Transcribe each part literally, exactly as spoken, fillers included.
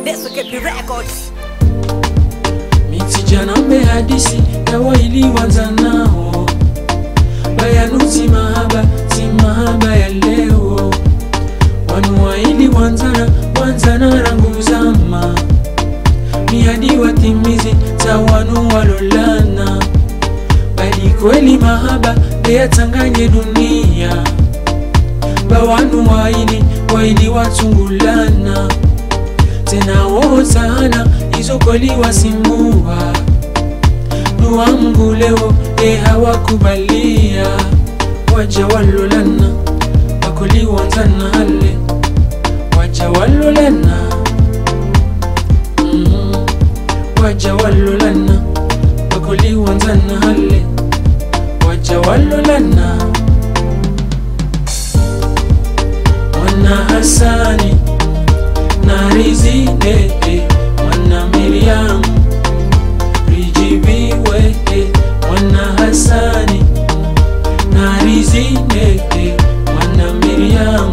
Let's get the records. Mitijana mbe hadisi ya waili wanzanao bayanuti mahaba, si mahaba ya leo. Wanu waili wanzana, wanzana rangu zama miadi watimizi, tawanu walolana. Bali kweli mahaba, dea tanganye dunia. Bawanu waili, waili watungulana. Tena wotana, izo kweli wasimua. Dua Mungu leo, e hawakubalia. Waja walolana, wakuli wanzana hale. Waja walolana, mm -hmm. Waja walolana, wakuli wanzana hale. Waja walolana. Wana Hasani na Rizine, wana Miriam rijibiwe. Wana Hasani na Rizine, wana Miriam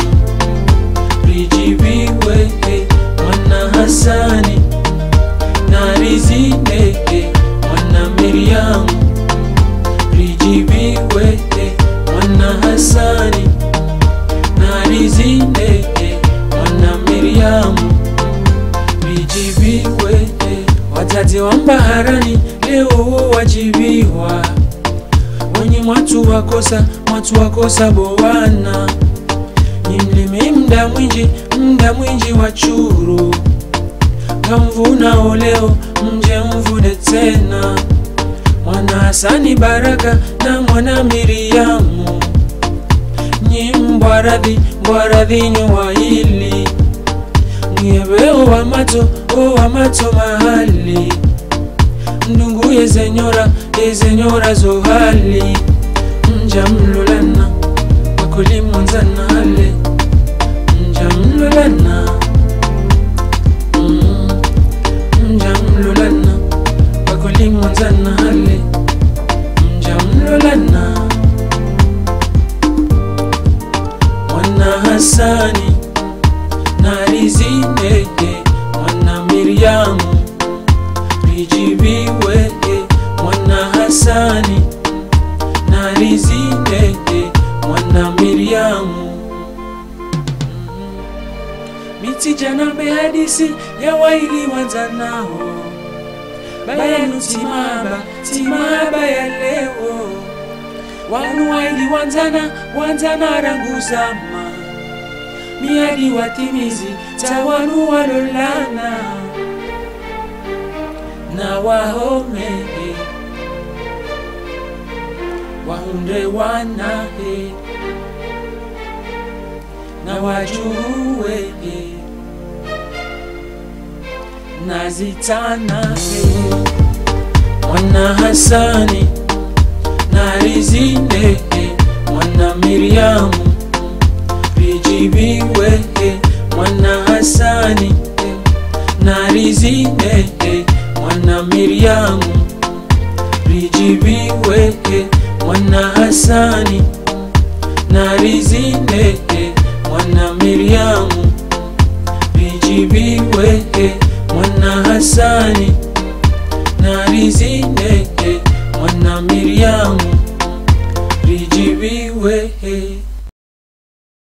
rijibiwe. Wana Hasani na Rizine, wana Miriam rijibiwe. Wana Hasani na Rizine, wana Miriam rijibiwe. Watate wa mbaharani leo wajibiwa. Wenye mwatu wakosa, mwatu wakosa bowana. Nimlimi mda mwinji, mda mwinji wa churu. Kamvuna oleo, mje mvune tena. Mwana Hasani Baraka na mwana Miriamu. Nyimbwaradhi, mbwaradhi nyuwa hili. Niebe owa mato, owa mato mahali. Ndungu yezenyora, yezenyora zohali. Mja mlolana, wakuli mwanzana hale. Mja mlolana, mm. Mja mlolana, wakuli mwanzana hale. Mja mlolana. Wana Hasani na Rizine, wana Miriam rijibiwe. Wana Hasani na Rizine, wana Miriam. Mitijana mbe hadisi ya waili wanzanao bayanu timaba, timaba ya leo. Wanu waili wanzana, wanzana rangu zama miadi watimizi, tawanu walolana. Na wahome wahunde wanahe, na wajuwe na zitana. Wana Hasani na Rizine, wana Miriam rijibiwe. Wana Hasani na Rizine, wana Miriam rijibiwe. Wana Hasani na Rizine, wana Miriam rijibiwe. Wana Hasani na Rizine, wana Miriam rijibiwe.